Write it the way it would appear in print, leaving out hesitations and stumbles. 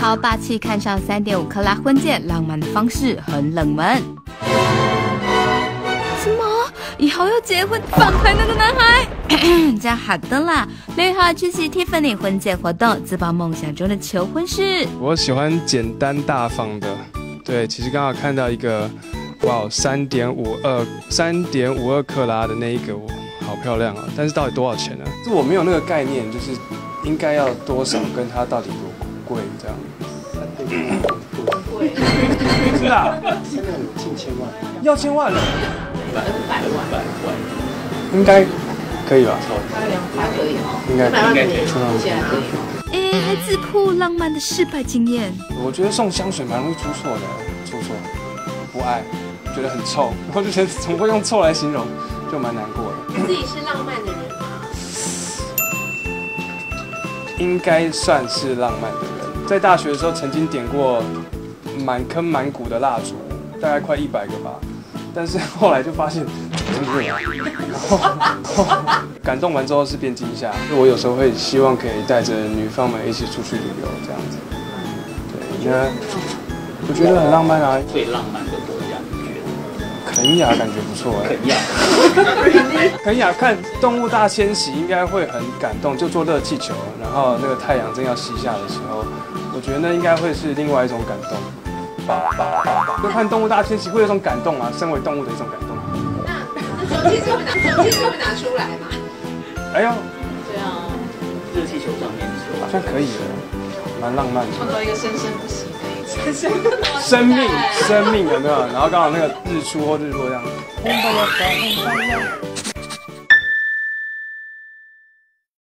豪霸气看上3.5克拉婚戒，浪漫的方式很冷门。什么？以后要结婚？放开那个男孩！这样好的啦，6月号出席 Tiffany 婚戒活动，自曝梦想中的求婚式。 我喜欢简单大方的，对，其实刚好看到一个，哇，3.52克拉的那一个，好漂亮啊！但是到底多少钱呢？这我没有那个概念，就是应该要多少，跟它到底多贵这样。贵，是啊，现在有近千万，要千万了，100万，应该可以吧？大概200可以哦，应该可以，现在可以。 还自曝浪漫的失败经验。 我觉得送香水蛮容易出错的，不爱，觉得很臭，然后就觉得怎么会用臭来形容，就蛮难过的。 你自己是浪漫的人吗？ 应该算是浪漫的人。在大学的时候曾经点过满坑满谷的蜡烛，大概快100个吧，但是后来就发现真热，然后感动完之后是变惊吓。我有时候会希望可以带着女方们一起出去旅游这样子。对，那我觉得很浪漫啊。 最浪漫的国家，你觉得？ 肯亚感觉不错哎。肯亚看动物大迁徙应该会很感动，就坐热气球，然后那个太阳正要西下的时候，我觉得那应该会是另外一种感动。就看动物大迁徙会有一种感动啊，身为动物的一种感动。 那手机会拿出来吗？ 哎呦， 对啊，热气球上面好像可以的，蛮浪漫的。 创造一个生生不息的一次生命有没有？然后刚好那个日出或日落这样。